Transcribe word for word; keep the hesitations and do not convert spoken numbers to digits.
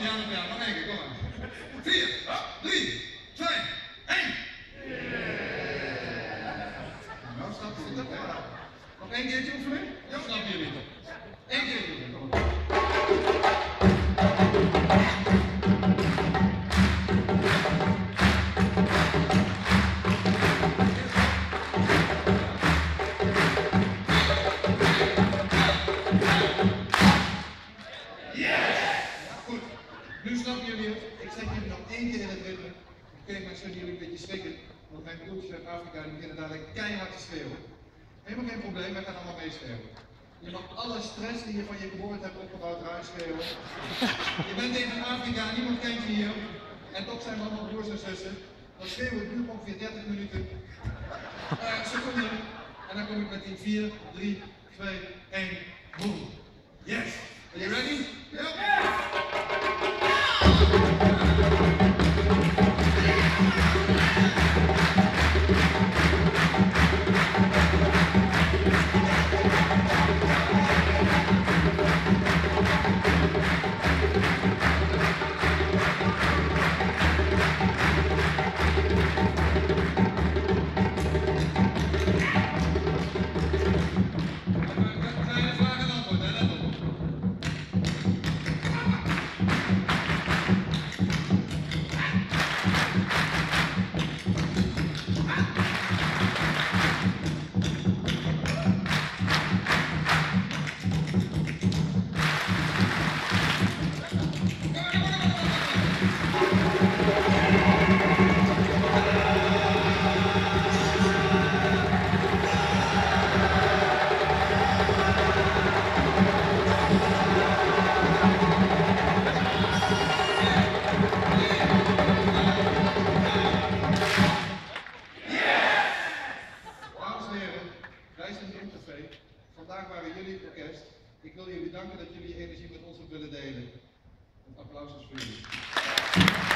piano piano, nog één keer, kom maar. vier, drie, twee, één. Nou, snap je het? Nog één keertje oefenen? Ja, snap je niet. Eén keer doen, kom maar. Nu snappen jullie het. Ik zet jullie nog één keer in het ritme. Oké, maar zullen jullie een beetje schrikken, want mijn broertjes uit Afrika die beginnen dadelijk keihard te schreeuwen. Helemaal geen probleem, wij gaan allemaal meeschreeuwen. Je mag alle stress die je van je geboorte hebt opgebouwd eruit schreeuwen. Je bent even in Afrika, niemand kent je hier. En toch zijn we allemaal broers en zussen. Dan schreeuwen we duurt ongeveer dertig minuten. Uh, seconden. En dan kom ik met in vier, drie, twee, één, boom. Yes! Are you ready? Yep. Vandaag waren jullie het orkest. Ik wil jullie danken dat jullie je energie met ons willen delen. Een applaus is voor jullie.